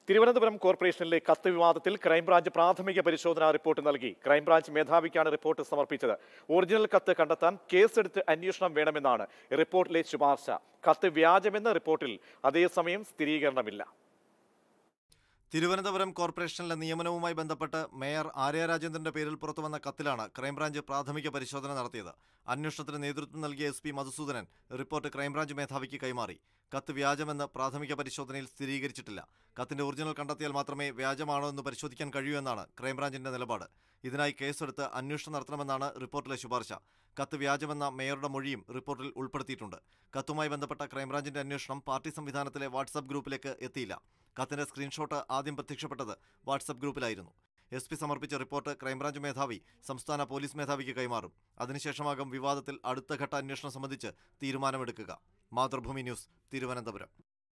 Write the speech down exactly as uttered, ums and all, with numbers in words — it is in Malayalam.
തിരുവനന്തപുരം കോർപ്പറേഷനിലെ കത്ത് വിവാദത്തിൽ ക്രൈംബ്രാഞ്ച് പ്രാഥമിക പരിശോധനാ റിപ്പോർട്ട് നൽകി. ക്രൈംബ്രാഞ്ച് മേധാവിക്കാണ് റിപ്പോർട്ട് സമർപ്പിച്ചത്. ഒറിജിനൽ കത്ത് കണ്ടെത്താൻ കേസെടുത്ത് അന്വേഷണം വേണമെന്നാണ് റിപ്പോർട്ടിലെ ശുപാർശ. കത്ത് വ്യാജമെന്ന റിപ്പോർട്ടിൽ അതേസമയം സ്ഥിരീകരണമില്ല. തിരുവനന്തപുരം കോർപ്പറേഷനിലെ നിയമനവുമായി ബന്ധപ്പെട്ട് മേയർ ആര്യരാജേന്ദ്രന്റെ പേരിൽ പുറത്തുവന്ന കത്തിലാണ് ക്രൈംബ്രാഞ്ച് പ്രാഥമിക പരിശോധന നടത്തിയത്. അന്വേഷണത്തിന് നേതൃത്വം നൽകിയ S P Madhusudanan report crime branch മേധാവിക്ക് കൈമാറി. കത്ത് വ്യാജമെന്ന് പ്രാഥമിക പരിശോധനയിൽ സ്ഥിരീകരിച്ചിട്ടില്ല. കത്തിന്റെ ഒറിജിനൽ കണ്ടെത്തിയാൽ മാത്രമേ വ്യാജമാണോ എന്ന് പരിശോധിക്കാൻ കഴിയൂ എന്നാണ് ക്രൈംബ്രാഞ്ചിന്റെ നിലപാട്. ഇതിനായി കേസെടുത്ത് അന്വേഷണം നടത്തണമെന്നാണ് റിപ്പോർട്ടിലെ ശുപാർശ. കത്ത് വ്യാജമെന്ന മേയറുടെ മൊഴിയും റിപ്പോർട്ടിൽ ഉൾപ്പെടുത്തിയിട്ടുണ്ട്. കത്തുമായി ബന്ധപ്പെട്ട ക്രൈംബ്രാഞ്ചിന്റെ അന്വേഷണം പാർട്ടി സംവിധാനത്തിലെ വാട്സ്ആപ്പ് ഗ്രൂപ്പിലേക്ക് എത്തിയില്ല. കത്തിന്റെ സ്ക്രീൻഷോട്ട് ആദ്യം പ്രത്യക്ഷപ്പെട്ടത് വാട്സ്ആപ്പ് ഗ്രൂപ്പിലായിരുന്നു. എസ് പി സമർപ്പിച്ച റിപ്പോർട്ട് ക്രൈംബ്രാഞ്ച് മേധാവി സംസ്ഥാന പോലീസ് മേധാവിക്ക് കൈമാറും. അതിനുശേഷമാകും വിവാദത്തിൽ അടുത്ത ഘട്ട അന്വേഷണം സംബന്ധിച്ച് തീരുമാനമെടുക്കുക. മാതൃഭൂമി ന്യൂസ്, തിരുവനന്തപുരം.